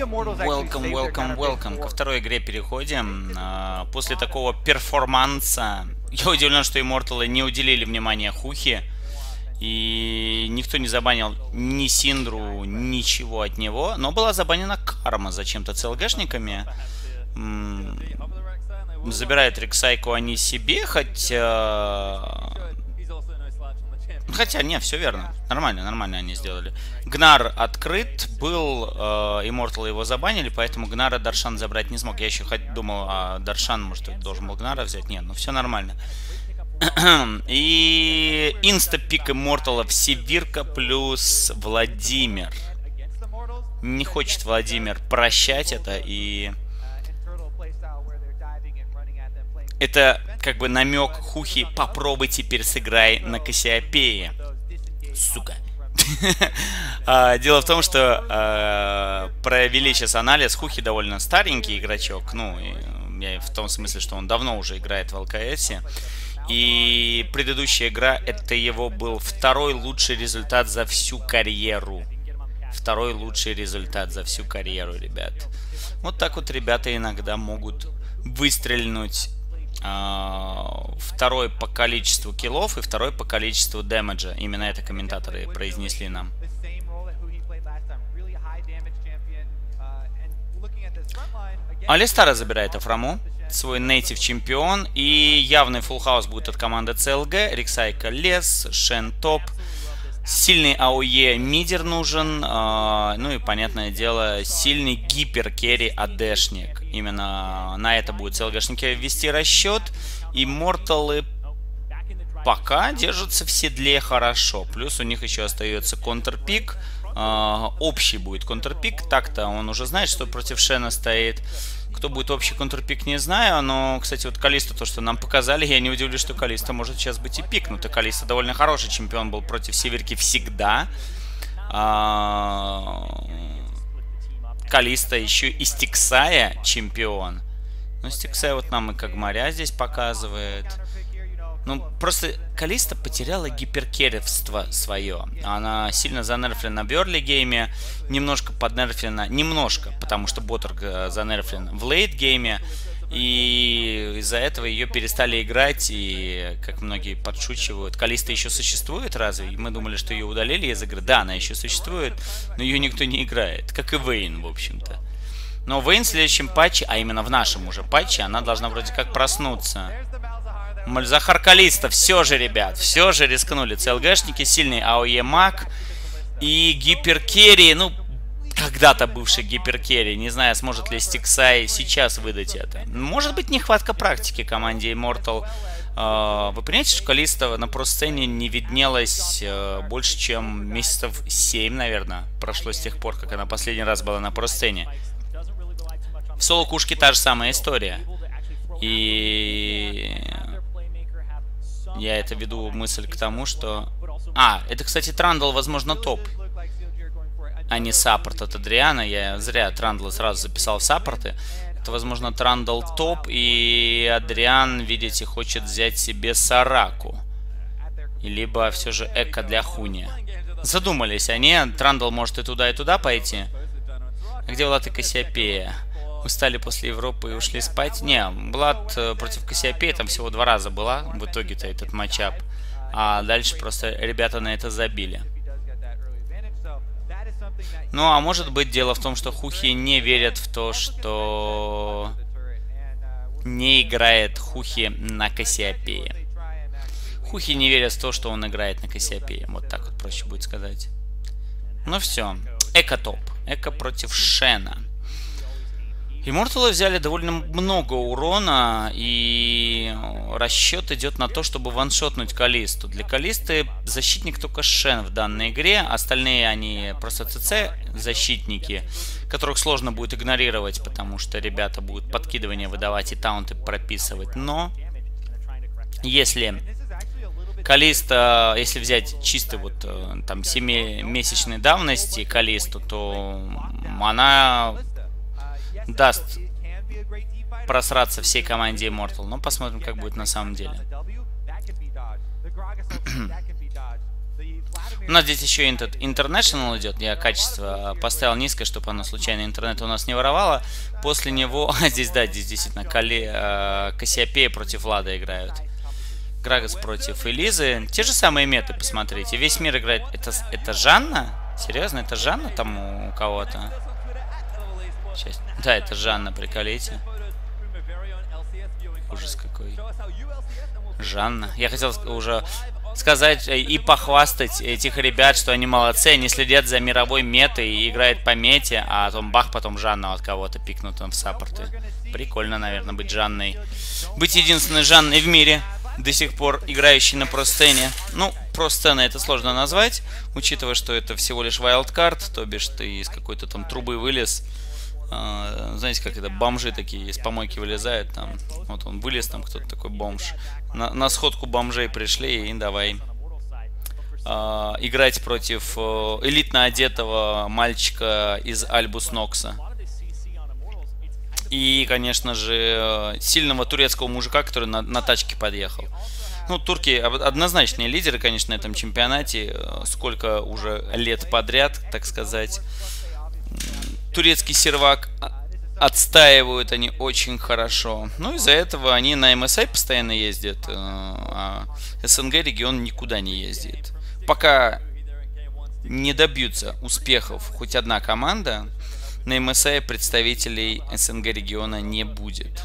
Welcome. Ко второй игре переходим. После такого перформанса я удивлен, что Immortal не уделили внимания Хухе. И никто не забанил ни Синдру, ничего от него. Но была забанена Карма зачем-то ЦЛГшниками. Забирает Рексайку они себе, Хотя, не, все верно. Нормально они сделали. Гнар открыт был, Immortal его забанили, поэтому Гнара Даршан забрать не смог. Я еще думал, Даршан, может, должен был Гнара взять. Нет, ну все нормально. И инста-пик Immortal Севирка плюс Владимир. Не хочет Владимир прощать это, и... Это как бы намек Хухи: попробуй теперь сыграй на Кассиопее. Сука. Дело в том, что провели сейчас анализ. Хухи довольно старенький игрочок. Ну, в том смысле, что он давно уже играет в ЛКСе. И предыдущая игра, это его был второй лучший результат за всю карьеру. Второй лучший результат за всю карьеру, ребят. Вот так вот ребята иногда могут выстрельнуть. Второй по количеству киллов и второй по количеству дэмэджа. Именно это комментаторы произнесли нам. Алистара забирает Афраму, свой нейтив чемпион. И явный фулл хаус будет от команды CLG. Рексайка лес, Шен топ. Сильный АОЕ мидер нужен. Ну и, понятное дело, сильный гипер-керри АДшник. Именно на это будут CLG-шники вести расчет. И Immortal пока держатся в седле хорошо. Плюс у них еще остается контрпик. Общий будет контрпик. Так-то он уже знает, что против Шена стоит. Кто будет общий контрпик, не знаю. Но, кстати, вот Калиста, то, что нам показали, я не удивлюсь, что Калиста может сейчас быть и пикнут. И Калиста довольно хороший чемпион был против Северки всегда. Калиста еще и Стиксая чемпион. Ну, Стиксая вот нам и Кагмаря здесь показывает. Ну, просто Калиста потеряла гиперкеревство свое. Она сильно занерфлена в early гейме, немножко поднерфлена, потому что Ботторг занерфлен в лейт гейме. И из-за этого ее перестали играть, и, как многие подшучивают, Калиста еще существует разве? И мы думали, что ее удалили из игры. Да, она еще существует, но ее никто не играет, как и Вейн, в общем-то. Но Вейн в следующем патче, а именно в нашем уже патче, она должна вроде как проснуться. Мальзахар Калиста, все же, ребят, все же рискнули. CLG-шники, сильный АОЕ маг и гиперкерри, ну, когда-то бывший гиперкерри. Не знаю, сможет ли Стиксай сейчас выдать это. Может быть, нехватка практики команде Immortal. Вы понимаете, что Калиста на про-сцене не виднелась больше, чем месяцев 7, наверное, прошло с тех пор, как она последний раз была на про-сцене. В соло-кушке та же самая история. И... я это веду мысль к тому, что... это, кстати, Трандл, возможно, топ, а не саппорт от Адриана. Я зря Трандла сразу записал в саппорты. Это, возможно, Трандл топ, и Адриан, видите, хочет взять себе Сараку. Либо все же Эко для Хуни. Задумались они. Трандл может и туда пойти. А где Влад и Кассиопея? Устали после Европы и ушли спать? Не, Влад против Кассиопеи там всего 2 раза была в итоге-то этот матчап. А дальше просто ребята на это забили. Ну, а может быть, дело в том, что Хухи не верят в то, что не играет Хухи на Кассиопее. Хухи не верят в то, что он играет на Кассиопее. Вот так вот проще будет сказать. Ну все. Эко топ. Эко против Шена. Immortal взяли довольно много урона, и расчет идет на то, чтобы ваншотнуть Калисту. Для Калисты защитник только Шен в данной игре, остальные они просто ЦЦ защитники, которых сложно будет игнорировать, потому что ребята будут подкидывания выдавать и таунты прописывать. Но если Калиста, если взять чисто вот там 7-месячной давности Калисту, то она даст просраться всей команде Immortal. Но посмотрим, как будет на самом деле. У нас здесь еще International идет. Я качество поставил низкое, чтобы оно случайно интернет у нас не воровало. После него... здесь, да, здесь действительно Кассиопея против Влада играют. Грагас против Элизы. Те же самые меты, посмотрите. Весь мир играет... Это Жанна? Серьезно, это Жанна там у кого-то? Да, это Жанна, приколите. Ужас какой. Жанна. Я хотел уже сказать и похвастать этих ребят, что они молодцы, они следят за мировой метой и играют по мете, а потом бах, потом Жанна от кого-то пикнут в саппорты. Прикольно, наверное, быть Жанной. Быть единственной Жанной в мире, до сих пор играющей на просцене. Ну, просцена это сложно назвать, учитывая, что это всего лишь вайлдкарт, то бишь ты из какой-то там трубы вылез. Знаете, как это, бомжи такие из помойки вылезают, там, вот он вылез, там кто-то такой бомж. На сходку бомжей пришли и давай играть против элитно одетого мальчика из Альбус Нокса. И, конечно же, сильного турецкого мужика, который на тачке подъехал. Ну, турки однозначные лидеры, конечно, на этом чемпионате. Сколько уже лет подряд, так сказать. Турецкий сервак отстаивают они очень хорошо. Ну, из-за этого они на MSI постоянно ездят, а СНГ регион никуда не ездит. Пока не добьются успехов хоть одна команда, на MSI представителей СНГ региона не будет.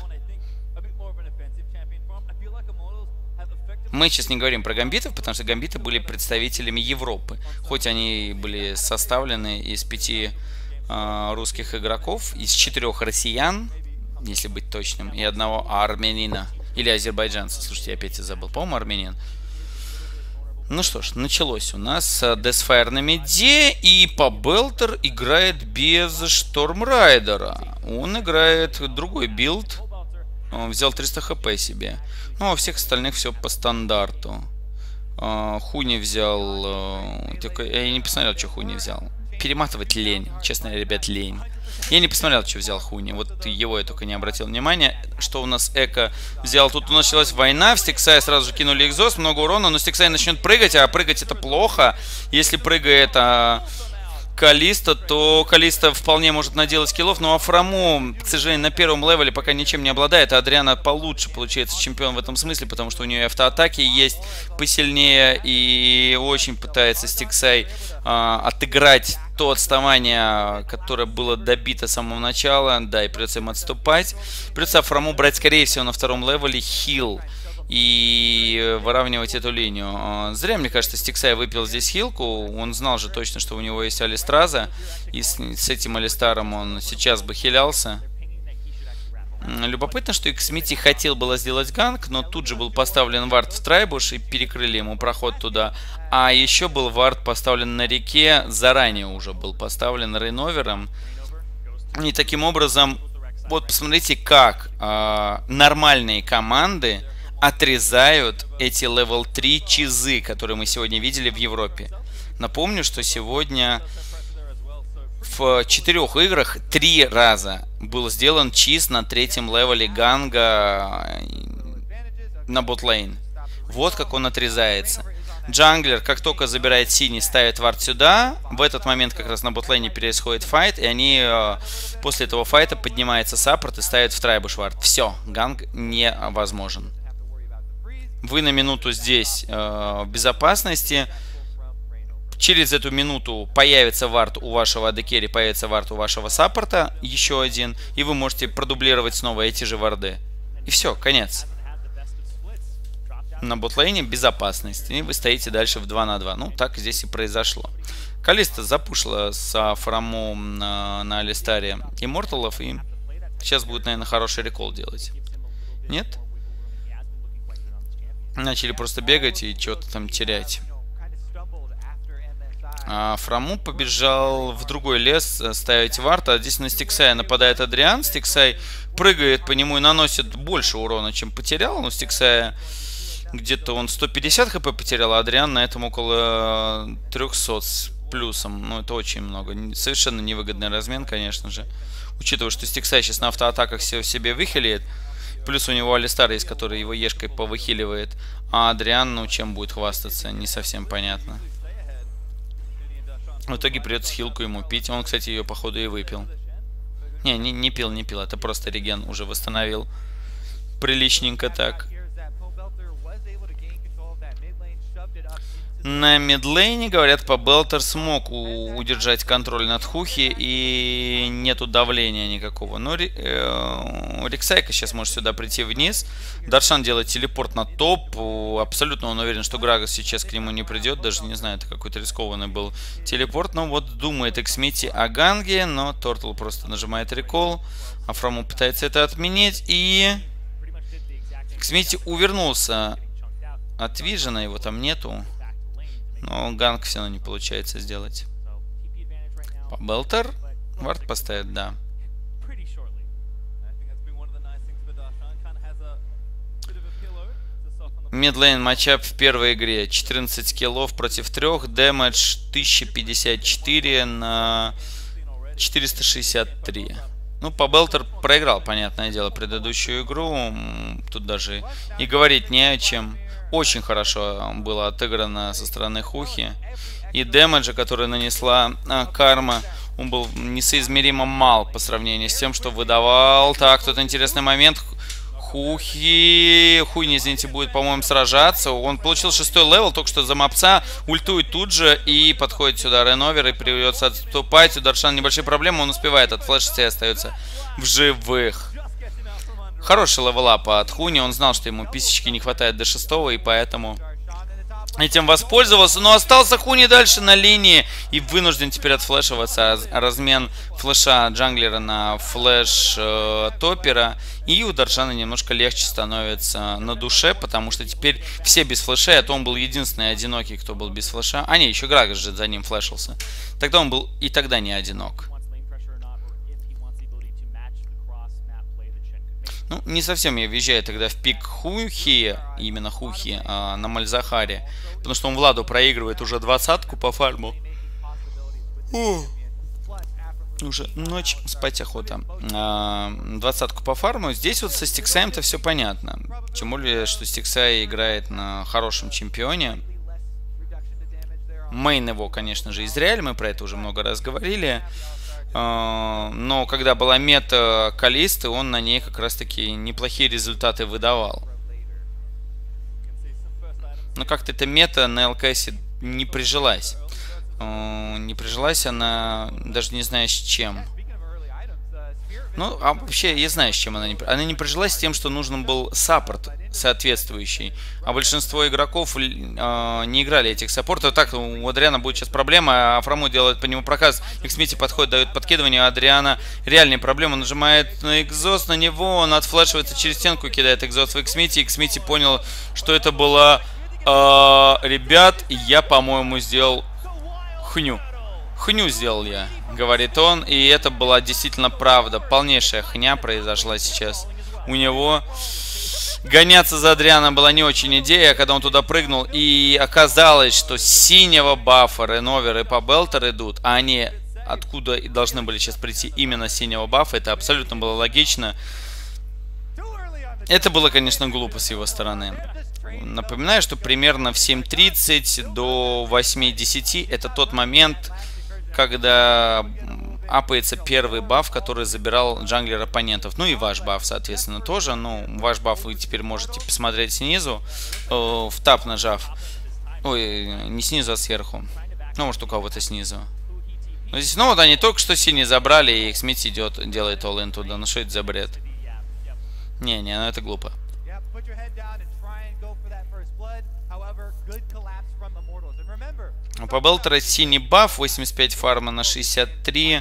Мы сейчас не говорим про гамбитов, потому что гамбиты были представителями Европы. Хоть они были составлены из 5 русских игроков, из 4 россиян, если быть точным, и 1 армянина. Или азербайджанца. Слушайте, я опять забыл. По-моему, армянин. Ну что ж, началось у нас Deathfire на миде, и Побелтер играет без Штормрайдера. Он играет другой билд. Он взял 300 хп себе. Ну, а у всех остальных все по стандарту. Хуни взял... Я не посмотрел, что Хуни взял. Перематывать лень. Честно, ребят, лень. Я не посмотрел, что взял Хуни. Вот его я только не обратил внимания. Что у нас Эко взял? Тут началась война. В Стиксай сразу же кинули экзост. Много урона. Но Стиксай начнет прыгать. А прыгать это плохо. Если прыгает Калиста, то Калиста вполне может наделать скиллов. Но Афраму, к сожалению, на первом левеле пока ничем не обладает. А Адриана получше получается чемпион в этом смысле. Потому что у нее автоатаки есть посильнее. И очень пытается Стиксай отыграть то отставание, которое было добито с самого начала. Да, и придется им отступать. Придется Афраму брать, скорее всего, на втором левеле хил и выравнивать эту линию. Зря, мне кажется, Стиксай выпил здесь хилку. Он знал же точно, что у него есть Алистраза. И с этим Алистаром он сейчас бы хилялся. Любопытно, что Xmiti хотел было сделать ганг, но тут же был поставлен вард в трайбуш и перекрыли ему проход туда. А еще был вард поставлен на реке, заранее уже был поставлен рейновером. И таким образом, вот посмотрите, как нормальные команды отрезают эти level 3 чизы, которые мы сегодня видели в Европе. Напомню, что сегодня в 4 играх 3 раза был сделан чиз на 3-м левеле ганга на ботлейн. Вот как он отрезается. Джанглер, как только забирает синий, ставит вард сюда. В этот момент как раз на ботлейне происходит файт, и они после этого файта поднимается саппорт и ставят в трайбуш вард. Все, ганг невозможен. Вы на минуту здесь в безопасности. Через эту минуту появится вард у вашего адекери, появится вард у вашего саппорта, еще один, и вы можете продублировать снова эти же варды. И все, конец. На ботлейне безопасность, и вы стоите дальше в 2 на 2. Ну, так здесь и произошло. Калиста запушила с Афрамом на Алистаре имморталов, и сейчас будет, наверное, хороший рекол делать. Нет? Начали просто бегать и что-то там терять. Фраму побежал в другой лес ставить вард, а здесь на Стиксая нападает Адриан. Стиксай прыгает по нему и наносит больше урона, чем потерял. Но Стиксая где-то он 150 хп потерял, а Адриан на этом около 300 с плюсом. Ну, это очень много. Совершенно невыгодный размен, конечно же. Учитывая, что Стиксай сейчас на автоатаках себе выхилит. Плюс у него Алистар есть, который его ешкой повыхиливает. А Адриан, ну, чем будет хвастаться, не совсем понятно. В итоге придется хилку ему пить. Он, кстати, ее, походу, и выпил. Не пил. Это просто реген уже восстановил. Приличненько так. На мидлейне, говорят, Побелтер смог удержать контроль над Хухи и нету давления никакого. Но Рексайка сейчас может сюда прийти вниз. Даршан делает телепорт на топ. Абсолютно он уверен, что Грагас сейчас к нему не придет. Даже не знаю, это какой-то рискованный был телепорт. Но вот думает Эксмити о Ганге, но Тортл просто нажимает рекол. Афраму пытается это отменить. И Эксмити увернулся от Вижена, его там нету. Но ганг все равно не получается сделать. Побелтер вард поставит, да. Мидлейн матчап в первой игре. 14 киллов против 3. Дэмэдж 1054 на 463. Ну, Побелтер проиграл, понятное дело, предыдущую игру. Тут даже и говорить не о чем. Очень хорошо было отыграно со стороны Хухи. И дэмэджа, который нанесла Карма, он был несоизмеримо мал по сравнению с тем, что выдавал. Так, тут интересный момент. Хуйни, извините, будет, по-моему, сражаться. Он получил 6-й левел, только что за мопса. Ультует тут же и подходит сюда Реновер. И придется отступать. У Даршана небольшие проблемы, он успевает от флешки и остается в живых. Хороший левелап от Хуни, он знал, что ему писечки не хватает до 6-го, и поэтому этим воспользовался. Но остался Хуни дальше на линии и вынужден теперь отфлешиваться. Размен флеша джанглера на флеш топера. И у Даршана немножко легче становится на душе, потому что теперь все без флешей, а то он был единственный одинокий, кто был без флеша. А не, еще Грагас же за ним флешился. Тогда он был и тогда не одинок. Ну, не совсем я въезжаю тогда в пик Хухи, именно Хухи, на Мальзахаре. Потому что он Владу проигрывает уже 20-ку по фарму. Уже ночь, спать охота. 20-ку по фарму. Здесь вот со Стиксаем-то все понятно. Тем более, что Стиксай играет на хорошем чемпионе. Мейн его, конечно же, Израиль. Мы про это уже много раз говорили. Но когда была мета Калисты, он на ней как раз таки неплохие результаты выдавал. Но как-то эта мета на ЛКС не прижилась. Не прижилась она, даже не знаю с чем. Ну, а вообще, я знаю, с чем она не прижилась, с тем, что нужен был саппорт соответствующий. А большинство игроков не играли этих саппортов. Так, у Адриана будет сейчас проблема. Афраму делает по нему проказ. Xmiti подходит, дает подкидывание. А Адриана реальные проблемы. Нажимает на экзост на него. Он отфлешивается через стенку, кидает экзост в Xmiti. Xmiti понял, что это было... ребят, я, по-моему, сделал хню. Хню сделал я, говорит он, и это была действительно правда. Полнейшая хня произошла сейчас у него. Гоняться за Адрианом была не очень идея, когда он туда прыгнул, и оказалось, что с синего бафа Реновер и Побелтер идут, а они откуда и должны были сейчас прийти именно с синего бафа, это абсолютно было логично. Это было, конечно, глупо с его стороны. Напоминаю, что примерно в 7:30 до 8:10 это тот момент, когда апается первый баф, который забирал джанглер оппонентов. Ну и ваш баф, соответственно, тоже. Ну, ваш баф вы теперь можете посмотреть снизу, в тап нажав. Ой, не снизу, а сверху. Ну, может, у кого-то снизу. Но здесь, ну вот они только что синий забрали, и Xmiti идет, делает all-in туда. Ну что это за бред? Не, ну это глупо. У Побелтера синий баф, 85 фарма на 63.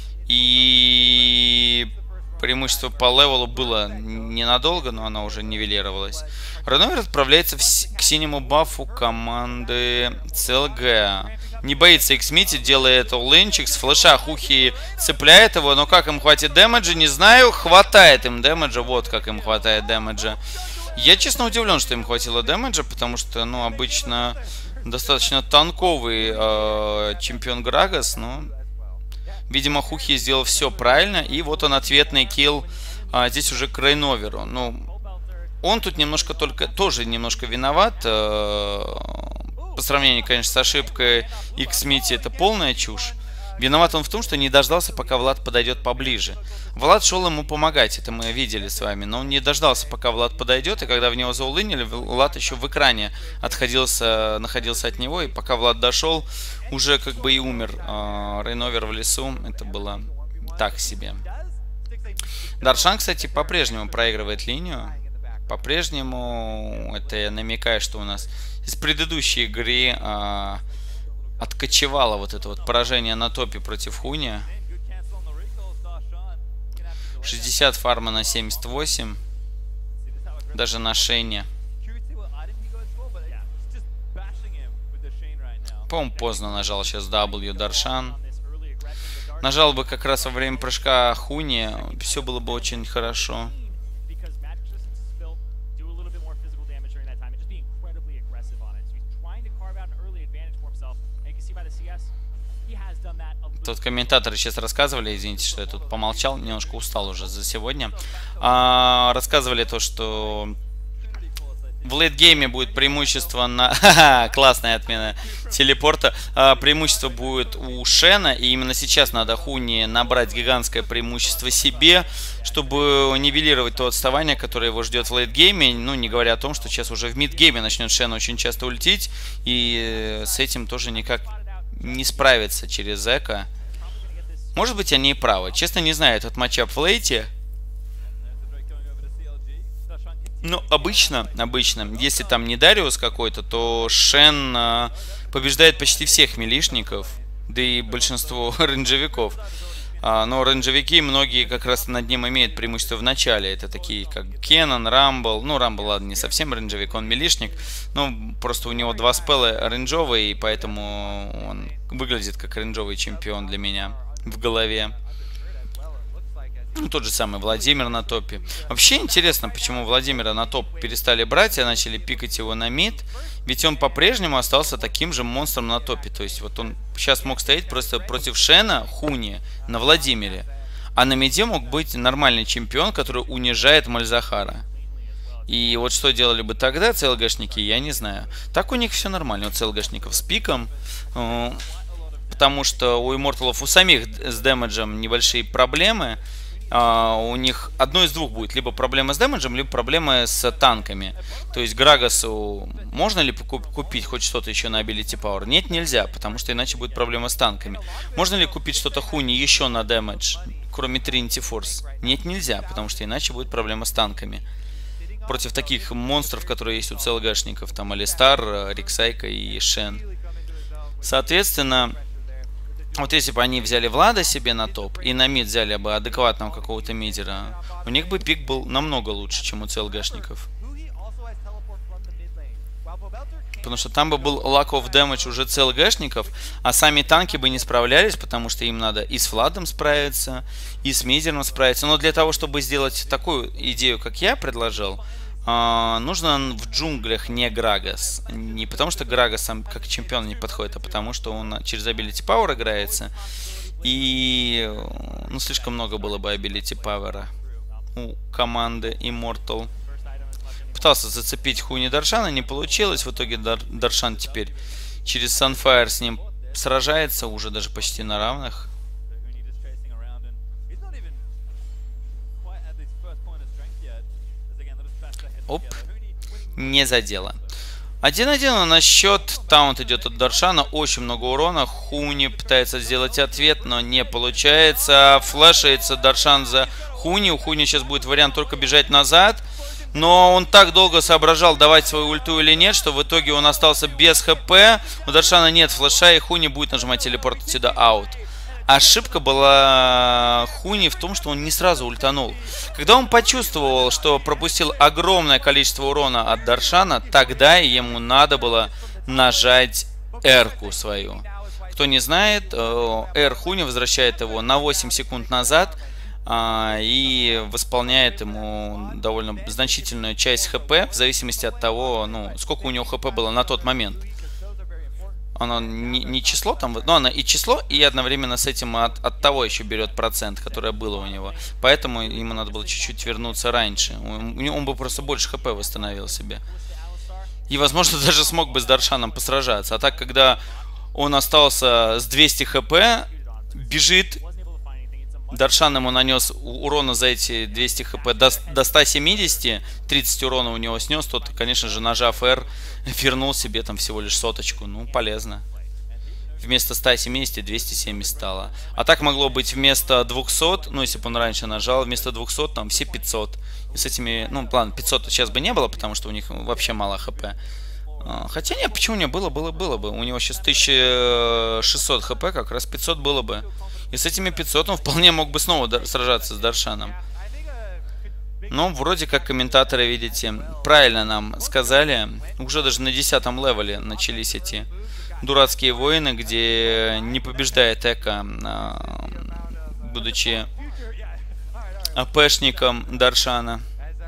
И преимущество по левелу было ненадолго, но оно уже нивелировалось. Реновер отправляется к синему бафу команды CLG. Не боится Xmiti, делает all-инчик, с флеша Хухи цепляет его, но как им хватит дэмэджа, не знаю. Хватает им дэмэджа, вот как им хватает дэмэджа. Я, честно, удивлен, что им хватило дэмэджа, потому что, ну, обычно достаточно танковый чемпион Грагас, но, видимо, Хухи сделал все правильно, и вот он ответный килл здесь уже к Рейноверу. Ну, он тут немножко тоже немножко виноват. по сравнению, конечно, с ошибкой X-Miti, это полная чушь. Виноват он в том, что не дождался, пока Влад подойдет поближе. Влад шел ему помогать, это мы видели с вами, но он не дождался, пока Влад подойдет, и когда в него заулынили, Влад еще в экране находился от него, и пока Влад дошел, уже как бы и умер. Рейновер в лесу, это было так себе. Даршан, кстати, по-прежнему проигрывает линию. По-прежнему, это я намекаю, что у нас из предыдущей игры откочевало вот это вот поражение на топе против Хуни. 60 фарма на 78. Даже на Шейне. По-моему, поздно нажал сейчас W Даршан. Нажал бы как раз во время прыжка Хуни, все было бы очень хорошо. Тут комментаторы сейчас рассказывали, извините, что я тут помолчал, немножко устал уже за сегодня. Рассказывали то, что в лейтгейме будет преимущество на... Классная отмена телепорта. Преимущество будет у Шена, и именно сейчас надо Хуни набрать гигантское преимущество себе, чтобы нивелировать то отставание, которое его ждет в лейтгейме. Ну, не говоря о том, что сейчас уже в мидгейме начнет Шен очень часто ультить, и с этим тоже никак не справиться через эко. Может быть, они и правы. Честно, не знаю этот матчап в лейте. Ну, обычно, если там не Дариус какой-то, то Шен побеждает почти всех милишников, да и большинство рейнджевиков. Но рейнджевики многие как раз над ним имеют преимущество в начале. Это такие, как Кеннон, Рамбл. Ну, Рамбл, ладно, не совсем рейнджевик, он милишник. Но просто у него два спелла рейнджовые, и поэтому он выглядит как рейнджовый чемпион для меня в голове. Ну, тот же самый Владимир на топе. Вообще интересно, почему Владимира на топ перестали брать, а начали пикать его на мид. Ведь он по-прежнему остался таким же монстром на топе. То есть вот он сейчас мог стоять просто против Шена, Хуни на Владимире. А на миде мог быть нормальный чемпион, который унижает Мальзахара. И вот что делали бы тогда CLG-шники, я не знаю. Так у них все нормально, у CLG-шников с пиком. Потому что у имморталов у самих с дэмэджем небольшие проблемы. У них одно из двух будет: либо проблемы с дэмэджем, либо проблемы с танками. То есть Грагасу можно ли купить хоть что-то еще на Ability Power? Нет, нельзя, потому что иначе будет проблема с танками. Можно ли купить что-то Хуни еще на дэмэдж, кроме Trinity Force? Нет, нельзя, потому что иначе будет проблема с танками. Против таких монстров, которые есть у CLG-шников, там Алистар, Риксайка и Шен. Соответственно, вот если бы они взяли Влада себе на топ и на мид взяли бы адекватного какого-то мидера, у них бы пик был намного лучше, чем у CLG-шников. Потому что там бы был lack of damage уже CLG-шников, а сами танки бы не справлялись, потому что им надо и с Владом справиться, и с мидером справиться. Но для того, чтобы сделать такую идею, как я предложил, нужно в джунглях не Грагас. Не потому что Грагас сам как чемпион не подходит, а потому что он через Ability Power играется. И ну, слишком много было бы Ability Power у команды Immortal. Пытался зацепить Хуни Даршана, не получилось. В итоге Даршан теперь через Sunfire с ним сражается уже даже почти на равных. Оп, не задело. 1-1 на счет. Таунт идет от Даршана. Очень много урона. Хуни пытается сделать ответ, но не получается. Флешается Даршан за Хуни. У Хуни сейчас будет вариант только бежать назад. Но он так долго соображал, давать свою ульту или нет, что в итоге он остался без хп. У Даршана нет флеша, и Хуни будет нажимать телепорт отсюда аут. Ошибка была Хуни в том, что он не сразу ультанул. Когда он почувствовал, что пропустил огромное количество урона от Даршана, тогда ему надо было нажать R-ку свою. Кто не знает, R Хуни возвращает его на 8 секунд назад и восполняет ему довольно значительную часть хп, в зависимости от того, ну, сколько у него хп было на тот момент. Оно не число там, но оно и число, и одновременно с этим от того еще берет процент, которое было у него. Поэтому ему надо было чуть-чуть вернуться раньше. Он бы просто больше хп восстановил себе. И, возможно, даже смог бы с Даршаном посражаться. А так, когда он остался с 200 хп, бежит, Даршан ему нанес урона за эти 200 хп до 170, 30 урона у него снес, тот, конечно же, нажав R, вернул себе там всего лишь соточку. Ну, полезно. Вместо 170 270 стало. А так могло быть вместо 200, ну, если бы он раньше нажал, вместо 200 там все 500. И с этими, ну, ладно, 500 сейчас бы не было, потому что у них вообще мало хп. Хотя нет, почему не было бы. У него сейчас 1600 хп, как раз 500 было бы. И с этими 500 он вполне мог бы снова сражаться с Даршаном. Но вроде как комментаторы, видите, правильно нам сказали. Уже даже на 10-м левеле начались эти дурацкие войны, где не побеждает Эко, будучи АПшником Даршана.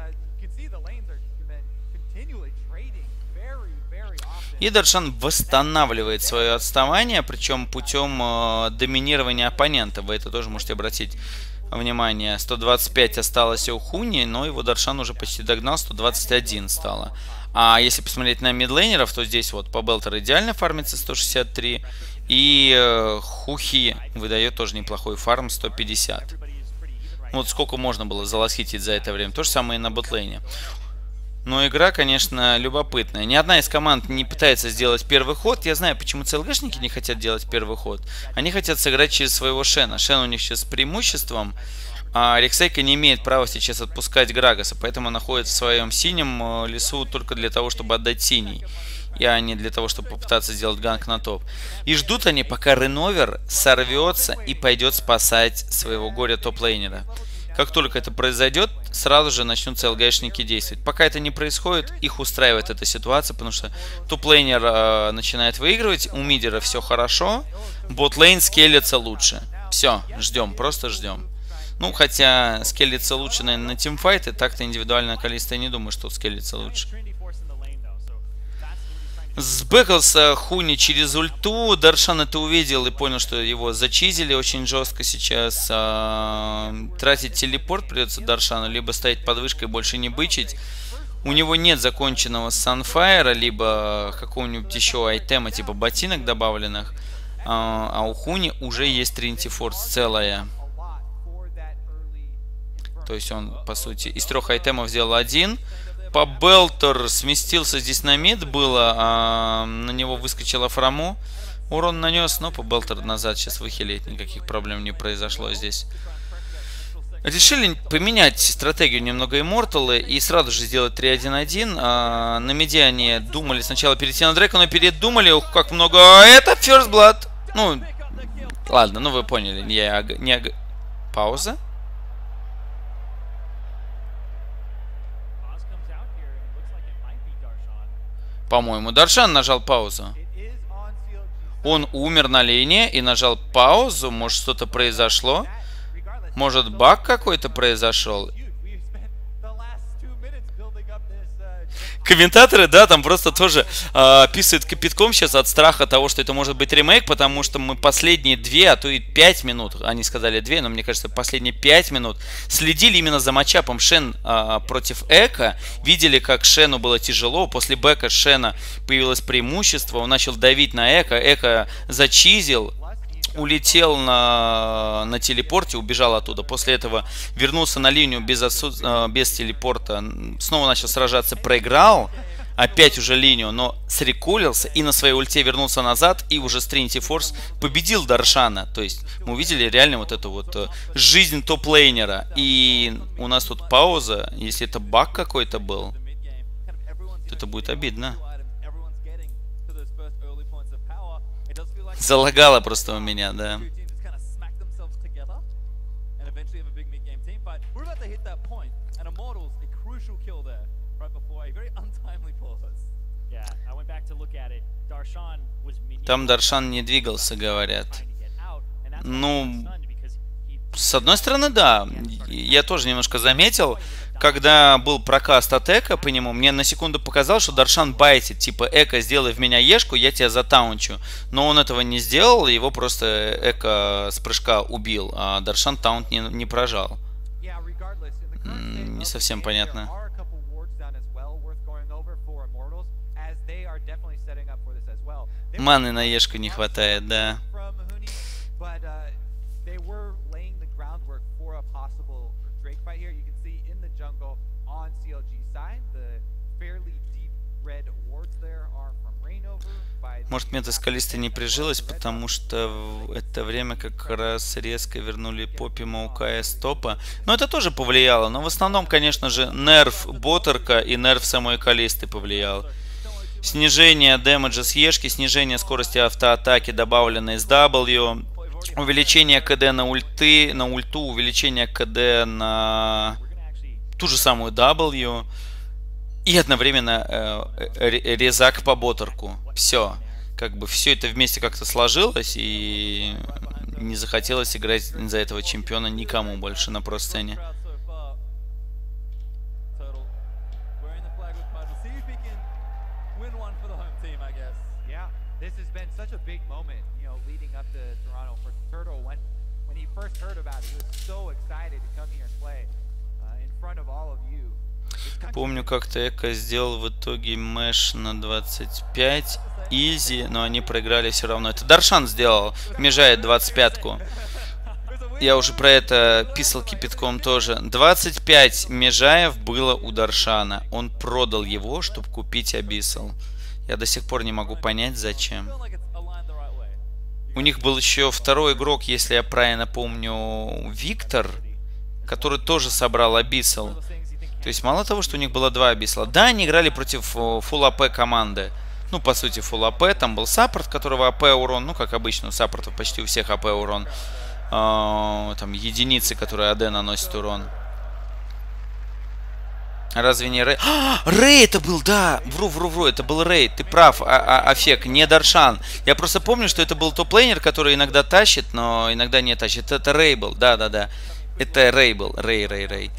И Даршан восстанавливает свое отставание, причем путем доминирования оппонента. Вы это тоже можете обратить внимание. 125 осталось у Хуни, но его Даршан уже почти догнал, 121 стало. А если посмотреть на мидлейнеров, то здесь вот по Белтер идеально фармится 163. И Хухи выдает тоже неплохой фарм 150. Вот сколько можно было залосхитить за это время. То же самое и на ботлейне. Но игра, конечно, любопытная. Ни одна из команд не пытается сделать первый ход. Я знаю, почему ЦЛГшники не хотят делать первый ход. Они хотят сыграть через своего Шена. Шен у них сейчас с преимуществом. А Рексейка не имеет права сейчас отпускать Грагаса. Поэтому находится в своем синем лесу только для того, чтобы отдать синий. А не для того, чтобы попытаться сделать ганк на топ. И ждут они, пока Реновер сорвется и пойдет спасать своего горя топ-лейнера. Как только это произойдет, сразу же начнут CLG-шники действовать. Пока это не происходит, их устраивает эта ситуация, потому что топ-лейнер начинает выигрывать, у мидера все хорошо, бот-лейн скеллится лучше. Все, ждем, просто ждем. Ну, хотя скеллится лучше, наверное, на тимфайты, так-то индивидуальное количество я не думаю, что скеллится лучше. Сбэкался Хуни через ульту. Даршан это увидел и понял, что его зачизили очень жестко сейчас. Тратить телепорт придется Даршану, либо стоять под вышкой и больше не бычить. У него нет законченного Санфайра, либо какого-нибудь еще айтема типа ботинок добавленных. А у Хуни уже есть Тринити Форс целая. То есть он, по сути, из 3 айтемов сделал один. По Белтер сместился здесь на мид было, на него выскочила Фраму. Урон нанес, но по Белтер назад сейчас выхилить, никаких проблем не произошло здесь. Решили поменять стратегию немного Имморталы и сразу же сделать 3-1-1. На миде они думали сначала перейти на Дрека, но передумали, ух, как много. Это First Blood. Ну, ладно, ну вы поняли, пауза. По-моему, Даршан нажал паузу. Он умер на линии и нажал паузу. Может, что-то произошло? Может, баг какой-то произошел? Комментаторы, да, там просто тоже писают кипятком сейчас от страха того, что это может быть ремейк, потому что мы последние 2, а то и 5 минут, они сказали 2, но мне кажется, последние 5 минут следили именно за матчапом Шен против Эко, видели, как Шену было тяжело, после бэка Шена появилось преимущество, он начал давить на Эко, Эко зачизил, улетел на телепорте, убежал оттуда. После этого вернулся на линию без телепорта. Снова начал сражаться, проиграл. Опять уже линию, но срекулился и на своей ульте вернулся назад. И уже с Trinity Force победил Даршана. То есть мы увидели реально вот эту вот жизнь топ-лейнера. И у нас тут пауза. Если это баг какой-то был, то это будет обидно. Залагало просто у меня, да. Там Даршан не двигался, говорят. Ну, с одной стороны, да. Я тоже немножко заметил, когда был прокаст от Эко по нему, мне на секунду показалось, что Даршан байтит. Типа, Эко, сделай в меня ешку, я тебя затаунчу. Но он этого не сделал, его просто Эко с прыжка убил, а Даршан таунт не прожал. Не совсем понятно. Маны на Ешку не хватает, да. Может, мета Скалиста не прижилась, потому что в это время как раз резко вернули Поппи, Маукая, Стопа. Но это тоже повлияло. Но в основном, конечно же, нерв Боттерка и нерв самой Калисты повлиял. Снижение дэмэджа с Ешки, снижение скорости автоатаки, добавленной с W, увеличение КД на ульту, увеличение КД на ту же самую W и одновременно резак по Боттерку. Все. Как бы все это вместе как-то сложилось, и не захотелось играть за этого чемпиона никому больше на про-сцене. Помню, как-то Эко сделал в итоге мэш на 25 изи, но они проиграли все равно. Это Даршан сделал, межает 25-ку. Я уже про это писал кипятком тоже. 25 межаев было у Даршана. Он продал его, чтобы купить Абиссал. Я до сих пор не могу понять, зачем. У них был еще второй игрок, если я правильно помню, Виктор, который тоже собрал Абиссал. То есть мало того, что у них было два Абиссала. Да, они играли против фулл АП команды. Ну, по сути, фулл АП. Там был саппорт, которого АП урон. Ну, как обычно, у саппортов почти у всех АП урон. Там единицы, которые АД наносят урон. Разве не Рэй? Рэй это был, да! Вру. Это был Рэй. Ты прав, Афек, не Даршан. Я просто помню, что это был топ-лейнер, который иногда тащит, но иногда не тащит. Это Рэй был, да. Это Рэй был. Рэй.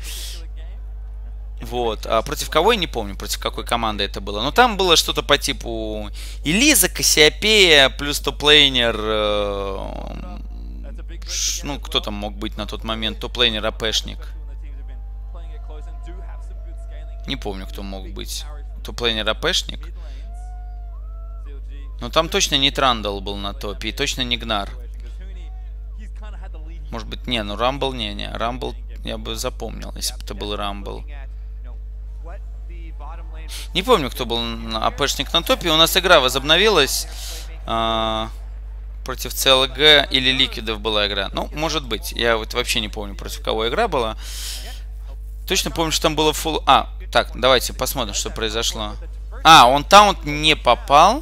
Вот. А против кого, я не помню, против какой команды это было. Но там было что-то по типу Элиза, Кассиопея, плюс топ-лейнер. Ну, кто там мог быть на тот момент? Топ-лейнер АПшник. Не помню, кто мог быть. Топ-лейнер АПшник. Но там точно не Трандал был на топе. И точно не Гнар. Может быть, не, ну Рамбл не. Рамбл я бы запомнил, если бы это был Рамбл. Не помню, кто был АПшник на топе. У нас игра возобновилась. Против CLG или Ликвидов была игра. Ну, может быть. Я вот вообще не помню, против кого игра была. Точно помню, что там было фулл... Так, давайте посмотрим, что произошло. Он таунт не попал.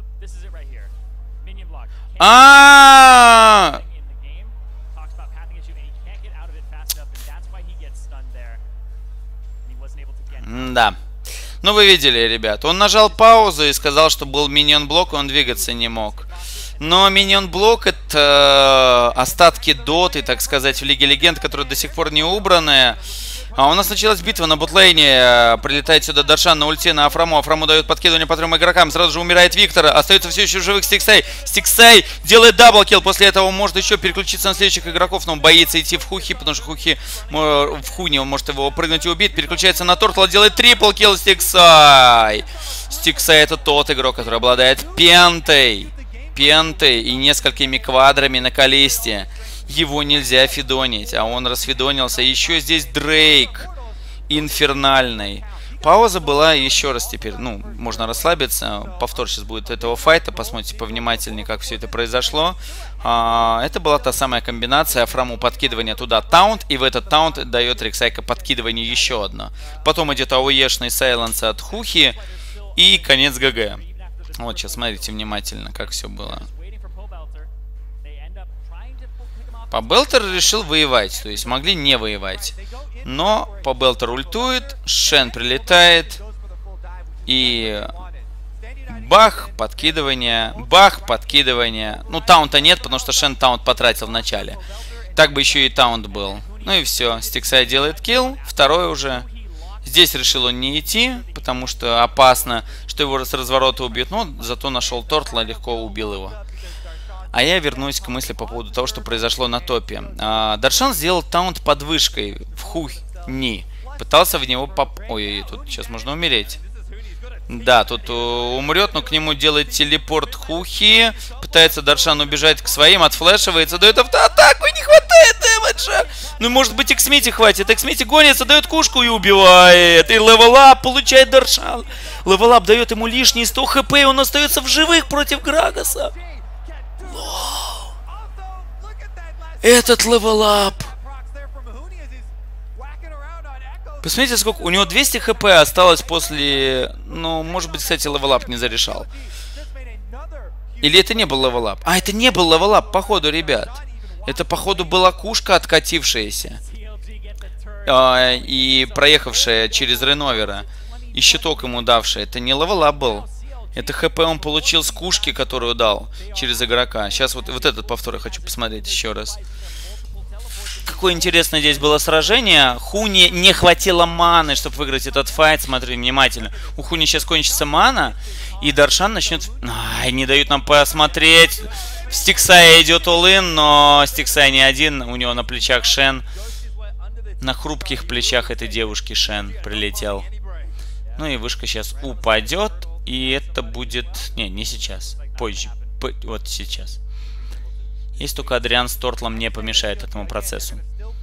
Да. Ну, вы видели, ребят. Он нажал паузу и сказал, что был миньон-блок, и он двигаться не мог. Но миньон-блок — это остатки доты, так сказать, в Лиге Легенд, которые до сих пор не убраны. У нас началась битва на ботлейне. Прилетает сюда Даршан на ульте на Афраму. Афраму дает подкидывание по 3 игрокам. Сразу же умирает Виктор. Остается все еще в живых Стиксай. Стиксай делает даблкил. После этого может еще переключиться на следующих игроков. Но он боится идти в Хухи, потому что Хухи в Хуне он может его прыгнуть и убить. Переключается на Тортла. Делает триплкил Стиксай. Стиксай — это тот игрок, который обладает пентой и несколькими квадрами на Калисте. Его нельзя фидонить, а он расфидонился. Еще здесь Дрейк инфернальный. Пауза была еще раз теперь. Ну, можно расслабиться. Повтор сейчас будет этого файта. Посмотрите повнимательнее, как все это произошло. Это была та самая комбинация. Афраму подкидывания туда таунт. И в этот таунт дает Рексайка подкидывание еще одно. Потом идет ауешный сайленс от Хухи. И конец ГГ. Вот сейчас смотрите внимательно, как все было. Побелтер решил воевать, то есть могли не воевать. Но Побелтер ультует, Шен прилетает. И бах, подкидывание, бах, подкидывание. Ну, таунта нет, потому что Шен таунт потратил в начале. Так бы еще и таунт был. Ну и все, Стиксай делает килл, второй уже. Здесь решил он не идти, потому что опасно, что его с разворота убьют. Но зато нашел Тортла, легко убил его. А я вернусь к мысли по поводу того, что произошло на топе. Даршан сделал таунт под вышкой в Хухни. Пытался в него Ой, тут сейчас можно умереть. Да, тут умрет, но к нему делает телепорт Хухи. Пытается Даршан убежать к своим, отфлешивается, дает автоатаку, и не хватает дэмэджа. Ну, может быть, Эксмити хватит. Эксмити гонится, дает кушку и убивает. И левелап получает Даршан. Левелап дает ему лишние 100 хп, и он остается в живых против Грагаса. Вау. Этот левелап. Посмотрите, сколько... У него 200 хп осталось после... Ну, может быть, кстати, левелап не зарешал. Или это не был левелап? А, это не был левелап, походу, ребят. Это, походу, была кушка откатившаяся. И проехавшая через реновера. И щиток ему давший. Это не левелап был. Это хп он получил с кушки, которую дал через игрока. Сейчас вот этот повтор я хочу посмотреть еще раз. Какое интересное здесь было сражение. Хуни не хватило маны, чтобы выиграть этот файт. Смотри внимательно. У Хуни сейчас кончится мана. И Даршан начнет... Ай, не дают нам посмотреть. Стиксай идет all-in, но Стиксай не один. У него на плечах Шен. На хрупких плечах этой девушки Шен прилетел. Ну и вышка сейчас упадет. И это будет... Не сейчас. Позже. Вот сейчас. Если только Адриан с Тортлом не помешает этому процессу.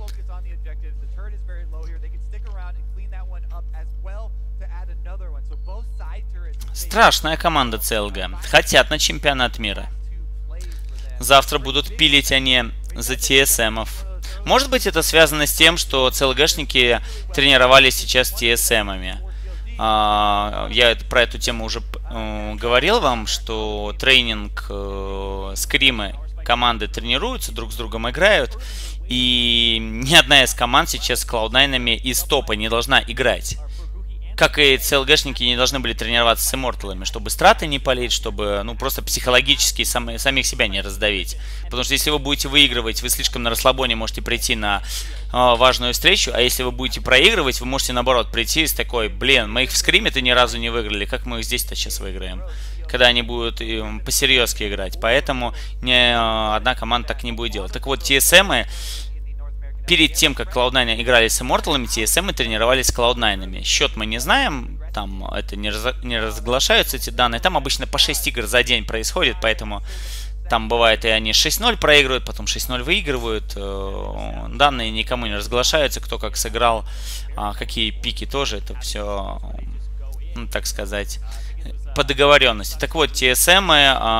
Страшная команда CLG. Хотят на чемпионат мира. Завтра будут пилить они за TSM-ов. Может быть, это связано с тем, что CLG-шники тренировались сейчас TSM-ами. Я про эту тему уже говорил вам, что тренинг скримы команды тренируются, друг с другом играют. И ни одна из команд сейчас с Cloud9 из топа не должна играть. Как и CLG-шники не должны были тренироваться с Immortal'ами, чтобы страты не палить, чтобы, ну, просто психологически самих себя не раздавить. Потому что если вы будете выигрывать, вы слишком на расслабоне можете прийти на важную встречу, а если вы будете проигрывать, вы можете, наоборот, прийти с такой: блин, мы их в скриме-то ни разу не выиграли, как мы их здесь-то сейчас выиграем? Когда они будут по-серьезки играть. Поэтому ни одна команда так не будет делать. Так вот, TSM-ы... Перед тем, как Cloud9 играли с Immortal'ами, TSM тренировались с Cloud9. Счет мы не знаем, там это не разглашаются эти данные. Там обычно по 6 игр за день происходит, поэтому там бывает и они 6-0 проигрывают, потом 6-0 выигрывают. Данные никому не разглашаются, кто как сыграл, какие пики тоже. Это все, ну, так сказать, по договоренности. Так вот, TSM,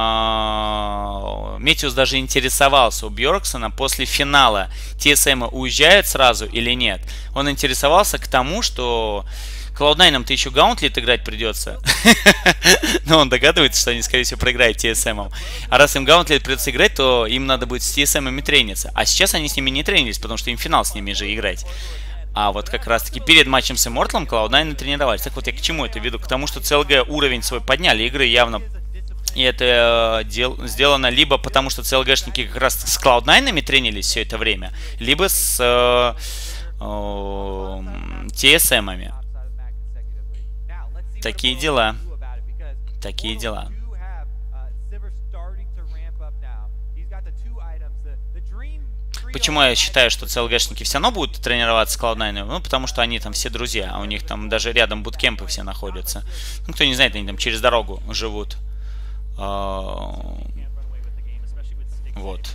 Метиус даже интересовался у Бьорксона после финала. TSM уезжает сразу или нет? Он интересовался к тому, что Cloud9-то еще Гаунтлет играть придется. Но он догадывается, что они, скорее всего, проиграют TSM. А раз им Гаунтлет придется играть, то им надо будет с TSM-ами трениться. А сейчас они с ними не тренились, потому что им финал с ними же играть. А вот как раз таки перед матчем с Immortal'ом Cloud9 тренировались. Так вот, я к чему это веду? К тому, что CLG уровень свой подняли, игры явно. И это сделано либо потому, что CLG-шники как раз с Cloud9 тренились все это время, либо с TSM-ами. Такие дела. Такие дела. Почему я считаю, что CLG-шники все равно будут тренироваться с Cloud9? Ну, потому что они там все друзья, а у них там даже рядом буткемпы все находятся. Ну, кто не знает, они там через дорогу живут. Вот.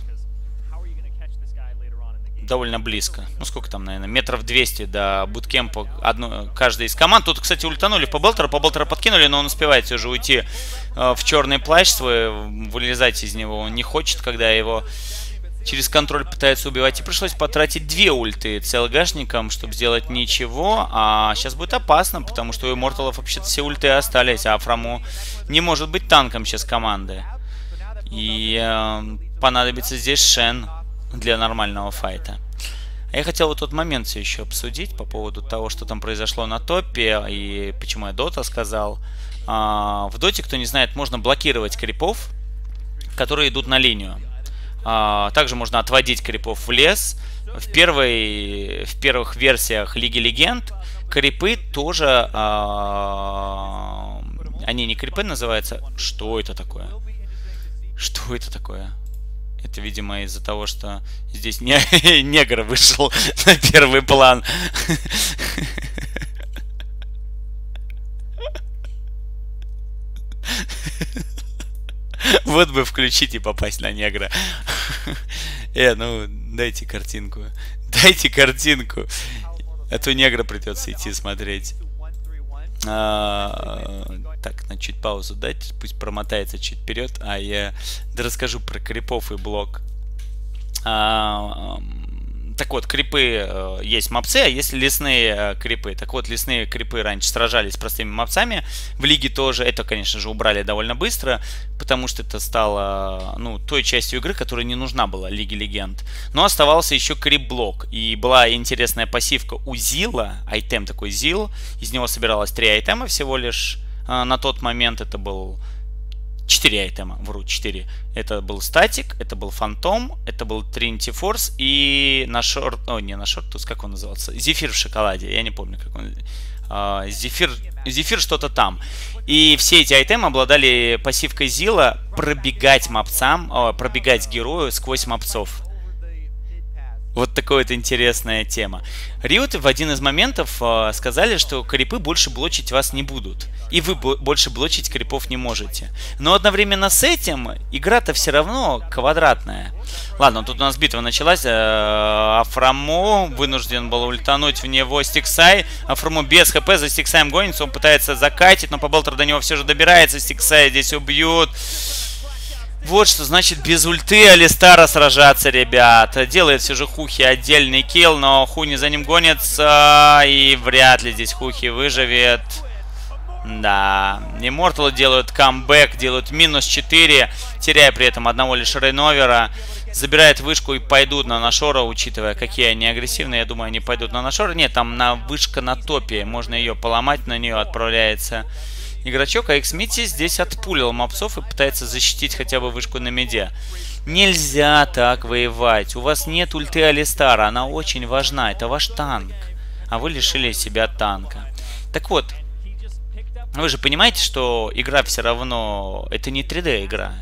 Довольно близко. Ну, сколько там, наверное, метров 200 до буткемпа каждой из команд. Тут, кстати, ультанули по Белтера подкинули, но он успевает все же уйти в черный плащ свой, вылезать из него он не хочет, когда его через контроль пытается убивать. И пришлось потратить 2 ульты CLG-шникам, чтобы сделать ничего. А сейчас будет опасно, потому что у Immortal'ов вообще-то все ульты остались. А Афраму не может быть танком сейчас команды. И понадобится здесь Шен для нормального файта. А я хотел вот тот момент все еще обсудить по поводу того, что там произошло на топе. И почему я Дота сказал. В Доте, кто не знает, можно блокировать крипов, которые идут на линию. Также можно отводить крипов в лес. В первых версиях Лиги Легенд крипы тоже... они не крипы называются. Что это такое? Что это такое? Это, видимо, из-за того, что здесь негр вышел на первый план. Вот бы включить и попасть на негра. Ну, дайте картинку. Дайте картинку. А то негра придется идти смотреть. Так, на чуть паузу дать, пусть промотается чуть вперед, а я расскажу про крипов и блок. Так вот, крипы есть мопсы, а есть лесные крипы. Так вот, лесные крипы раньше сражались с простыми мопсами. В лиге тоже. Это, конечно же, убрали довольно быстро, потому что это стало, ну, той частью игры, которая не нужна была Лиге Легенд. Но оставался еще крип-блок. И была интересная пассивка у Зила, айтем такой Зил. Из него собиралось 3 айтема всего лишь. На тот момент это был 4 айтема, вру, 4. Это был статик, это был фантом, это был Trinity Force и на шорт, не на шорт, тут как он назывался? Зефир в шоколаде, я не помню, как он. Зефир что-то там. И все эти айтемы обладали пассивкой Зила пробегать мопцам, пробегать герою сквозь мопцов. Вот такая вот интересная тема. Riot в один из моментов сказали, что крипы больше блочить вас не будут. И вы больше блочить крипов не можете. Но одновременно с этим игра-то все равно квадратная. Ладно, тут у нас битва началась. Афрамо вынужден был ультануть в него Стиксай. Афрамо без хп за Стиксаем гонится. Он пытается закатить, но Побелтер до него все же добирается. Стиксай здесь убьют. Вот что значит без ульты Алистара сражаться, ребят. Делает все же Хухи отдельный килл, но Хуни за ним гонится. И вряд ли здесь Хухи выживет. Да, Immortal делают камбэк, делают минус 4, теряя при этом одного лишь Рейновера. Забирает вышку и пойдут на Нашора, учитывая, какие они агрессивные. Я думаю, они пойдут на Нашора. Нет, там вышка на топе, можно ее поломать, на нее отправляется игрочок, а Xmiti здесь отпулил мопсов и пытается защитить хотя бы вышку на миде. Нельзя так воевать. У вас нет ульты Алистара, она очень важна. Это ваш танк. А вы лишили себя танка. Так вот, вы же понимаете, что игра все равно... Это не 3D игра.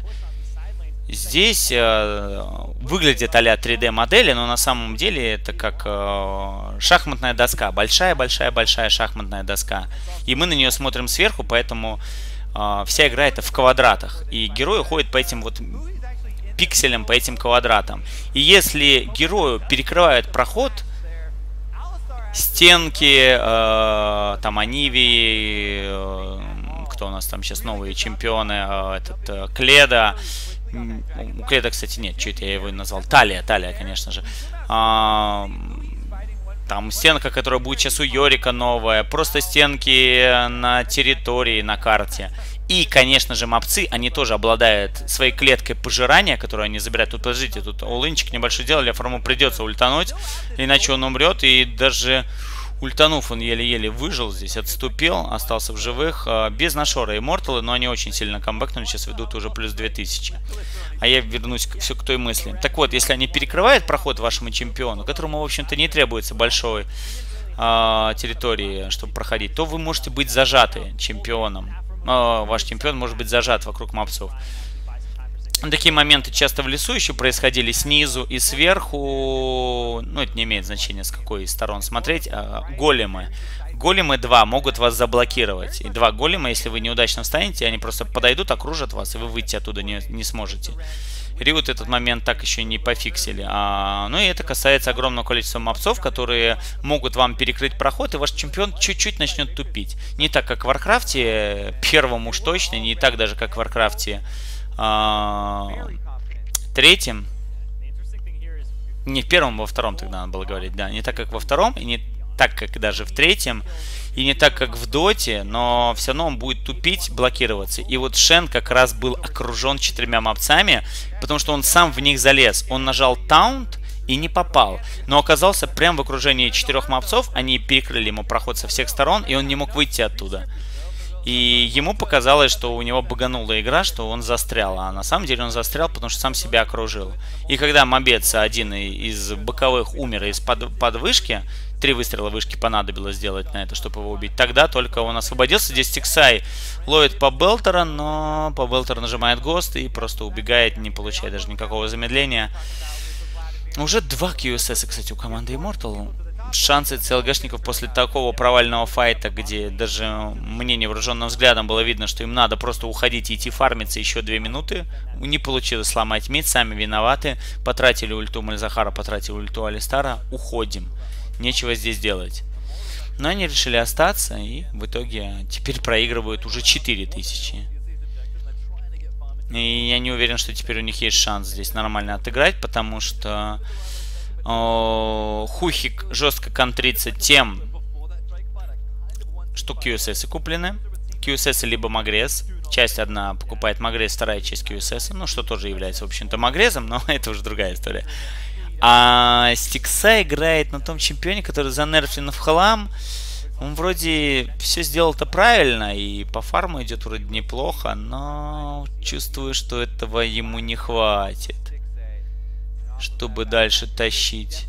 Здесь выглядит а-ля 3D модели, но на самом деле это как шахматная доска. Большая-большая-большая шахматная доска. И мы на нее смотрим сверху, поэтому вся игра это в квадратах. И герой ходит по этим вот пикселям, по этим квадратам. И если герою перекрывают проход, стенки, там Анивии, кто у нас там сейчас новые чемпионы, Кледа. У Кледа, кстати, нет, что это я его назвал? Талия, конечно же. Там стенка, которая будет сейчас у Йорика новая. Просто стенки на территории, на карте. И, конечно же, мопцы, они тоже обладают своей клеткой пожирания, которую они забирают. Тут, подождите, тут олынчик небольшой делали, Афрому придется ультануть, иначе он умрет. И даже ультанув, он еле-еле выжил здесь, отступил, остался в живых. Без Нашора Immortal, но они очень сильно камбэкнули, сейчас ведут уже плюс 2000. А я вернусь все к той мысли. Так вот, если они перекрывают проход вашему чемпиону, которому, в общем-то, не требуется большой территории, чтобы проходить, то вы можете быть зажаты чемпионом. Ваш чемпион может быть зажат вокруг мопсов. Такие моменты часто в лесу еще происходили снизу и сверху. Ну, это не имеет значения, с какой из сторон смотреть. Големы. Големы 2 могут вас заблокировать. И 2 голема, если вы неудачно встанете, они просто подойдут, окружат вас, и вы выйти оттуда не сможете. Riot этот момент так еще не пофиксили. Ну и это касается огромного количества мопсов, которые могут вам перекрыть проход, и ваш чемпион чуть-чуть начнет тупить. Не так, как в Варкрафте, первом уж точно, не так даже, как в Варкрафте третьем. Не в первом, во втором тогда надо было говорить, да. Не так, как во втором, и не так, как даже в третьем, и не так, как в доте, но все равно он будет тупить, блокироваться. И вот Шен как раз был окружен 4 мопцами, потому что он сам в них залез. Он нажал таунт и не попал, но оказался прямо в окружении 4 мопцов, они перекрыли ему проход со всех сторон, и он не мог выйти оттуда. И ему показалось, что у него баганула игра, что он застрял. А на самом деле он застрял, потому что сам себя окружил. И когда мобец один из боковых умер из подвышки, 3 выстрела вышки понадобилось сделать на это, чтобы его убить, тогда только он освободился. Здесь Стиксай ловит Побелтера, но Побелтер нажимает ГОСТ и просто убегает, не получая даже никакого замедления. Уже 2 QSS, кстати, у команды Immortal. шансы ЦЛГшников после такого провального файта, где даже мне невооруженным взглядом было видно, что им надо просто уходить и идти фармиться еще 2 минуты. Не получилось сломать мид, сами виноваты. Потратили ульту Мальзахара, потратили ульту Алистара. Уходим. Нечего здесь делать. Но они решили остаться и в итоге теперь проигрывают уже 4000. И я не уверен, что теперь у них есть шанс здесь нормально отыграть, потому что Хухик жестко контрится тем, что QSS куплены. QSS либо Магрез. Часть одна покупает Магрез, вторая часть QSS. Ну, что тоже является, в общем-то, Магрезом, но это уже другая история. А Стикса играет на том чемпионе, который занерфлен в хлам. Он вроде все сделал-то правильно, и по фарму идет вроде неплохо, но чувствую, что этого ему не хватит, чтобы дальше тащить.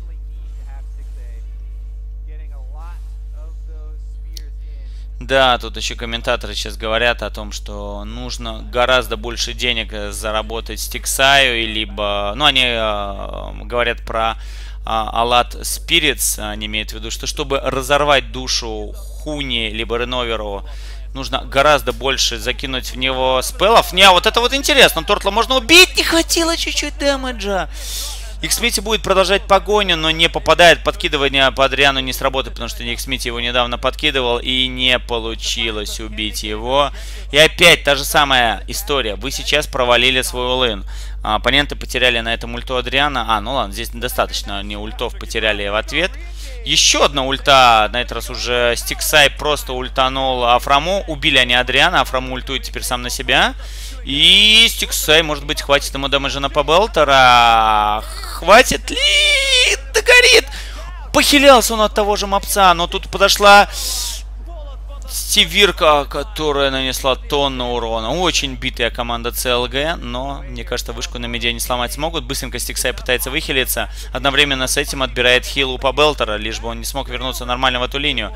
Да, тут еще комментаторы сейчас говорят о том, что нужно гораздо больше денег заработать Стиксаю, либо... Ну, они говорят про Алат Спиритс, они имеют в виду, что чтобы разорвать душу Хуни, либо Реноверу, нужно гораздо больше закинуть в него спеллов. Не, вот это вот интересно, Тортла можно убить, не хватило чуть-чуть дэмэджа. Иксмити будет продолжать погоню, но не попадает. Подкидывание по Адриану не сработает, потому что Иксмити его недавно подкидывал, и не получилось убить его. И опять та же самая история. Вы сейчас провалили свой all-in. Оппоненты потеряли на этом ульту Адриана. Ну ладно, здесь недостаточно, не ультов потеряли в ответ. Еще одна ульта, на этот раз уже Стиксай просто ультанул Афраму. Убили они Адриана, Афраму ультует теперь сам на себя. И Стиксай, может быть, хватит ему дэмэджа на Побелтера. Хватит ли? Догорит! Похилялся он от того же мопца, но тут подошла Стивирка, которая нанесла тонну урона. Очень битая команда CLG, но, мне кажется, вышку на миде не сломать смогут. Быстренько Стиксай пытается выхилиться. Одновременно с этим отбирает хил у Побелтера, лишь бы он не смог вернуться нормально в эту линию.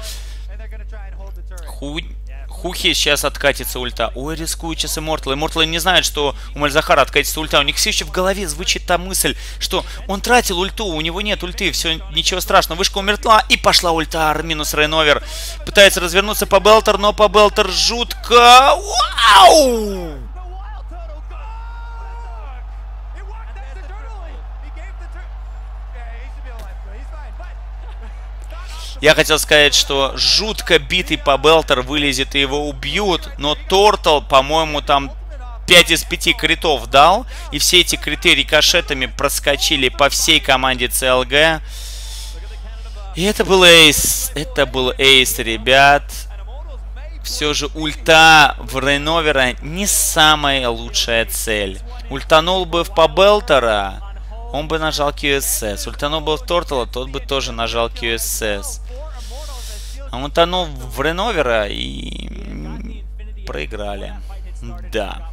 Хухи сейчас откатится ульта. Ой, рискует сейчас Immortal. Immortal не знает, что у Мальзахара откатится ульта. У них все еще в голове звучит та мысль, что он тратил ульту, у него нет ульты. Все, ничего страшного. Вышка умерла, и пошла ульта. Минус Рейновер. Пытается развернуться Побелтер, но Побелтер жутко... Вау! Я хотел сказать, что жутко битый Побелтер вылезет и его убьют, но Тортл, по-моему, там 5 из 5 критов дал, и все эти криты рикошетами проскочили по всей команде CLG. И это был эйс. Это был эйс, ребят. Все же ульта в Рейновера не самая лучшая цель. Ультанул бы в Побелтера, он бы нажал QSS. Ультанул бы в Тортла, тот бы тоже нажал QSS. А он утонул в Реновера и проиграли. Да.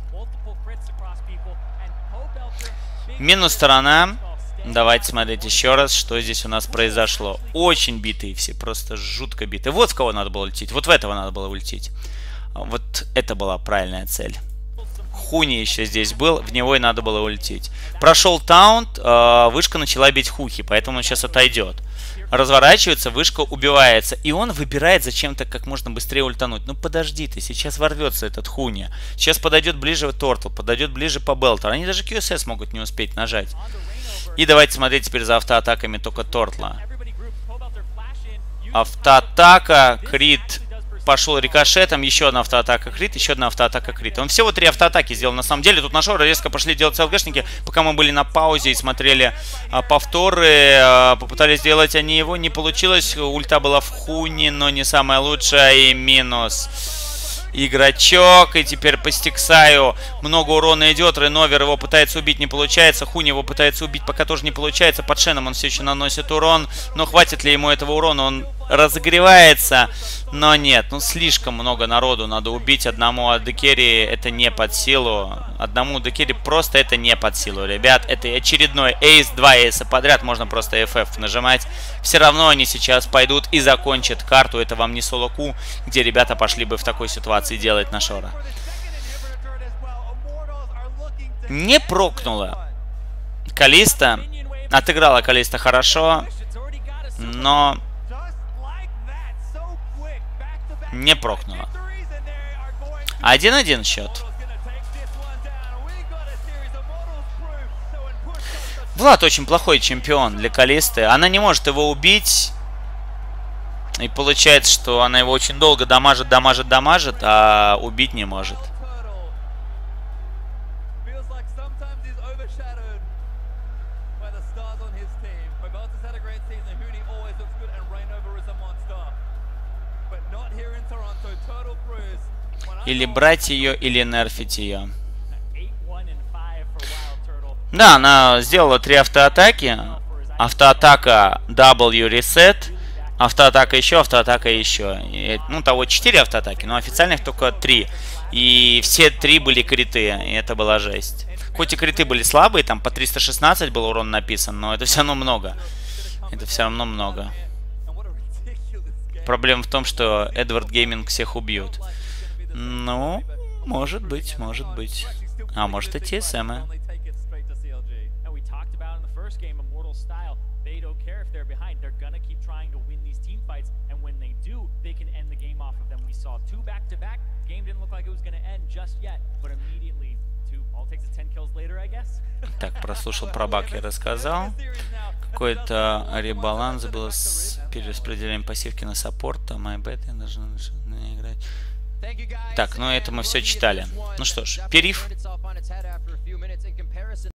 Минус сторона. Давайте смотреть еще раз, что здесь у нас произошло. Очень битые все, просто жутко битые. Вот в кого надо было ультить. Вот в этого надо было ультить. Вот это была правильная цель. Хуни еще здесь был, в него и надо было ультить. Прошел таунт, вышка начала бить Хухи, поэтому он сейчас отойдет. Разворачивается, вышка убивается, и он выбирает зачем-то как можно быстрее ультануть. Ну подожди ты, сейчас ворвется этот Хуни. Сейчас подойдет ближе Тортл, подойдет ближе Побелтер. Они даже QSS могут не успеть нажать. И давайте смотреть теперь за автоатаками только Тортла. Автоатака, крит. Пошел рикошетом, еще одна автоатака крит, еще одна автоатака крит. Он всего 3 автоатаки сделал на самом деле. Тут на Шора резко пошли делать ЦЛГшники, пока мы были на паузе и смотрели повторы. Попытались сделать они его, не получилось. Ульта была в Хуни, но не самая лучшая, и минус. Игрочок, и теперь по Стиксаю много урона идет. Реновер его пытается убить, не получается. Хуни его пытается убить, пока тоже не получается. Под Шеном он все еще наносит урон. Но хватит ли ему этого урона? Он разогревается. Но нет, ну слишком много народу надо убить. Одному Адекерри это не под силу. Одному Адекерри просто это не под силу, ребят. Это очередной эйс, 2 эйса подряд. Можно просто FF нажимать. Все равно они сейчас пойдут и закончат карту. Это вам не соло-ку, где ребята пошли бы в такой ситуации делать на Шора. Не прокнула Калиста. Отыграла Калиста хорошо. Но Не прокнуло. 1-1 счет. Влад очень плохой чемпион для Калисты. Она не может его убить. И получается, что она его очень долго дамажит, а убить не может. Или брать ее, или нерфить ее. Да, она сделала 3 автоатаки. Автоатака W reset. Автоатака еще. И, ну, того 4 автоатаки, но официальных только 3. И все 3 были криты, и это была жесть. Хоть и криты были слабые, там по 316 был урон написан, но это все равно много. Это все равно много. Проблема в том, что Эдвард Гейминг всех убьют. Ну, может быть. А может и TSM. Так, прослушал про баг, я рассказал. Какой-то ребаланс был с перераспределением пассивки на саппорт. MyBet, я даже не играть. Так, ну это мы все читали. Ну что ж, периф.